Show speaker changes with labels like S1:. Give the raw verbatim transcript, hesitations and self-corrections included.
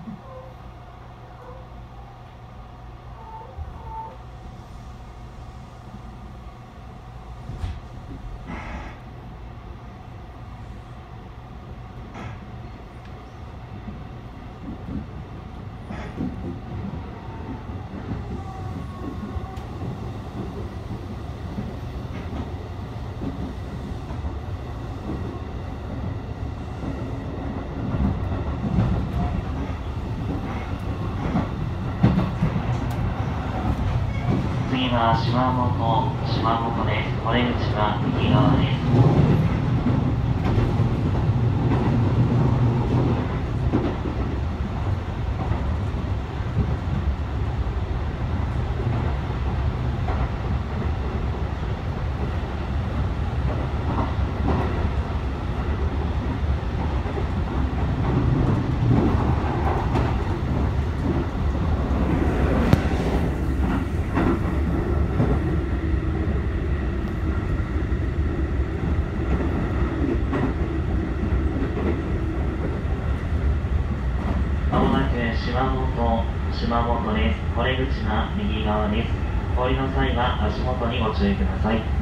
S1: 次は島本、島本です。お出口は右側です。まもなく島本、島本です。お出口は右側です。お降りの際は足元にご注意ください。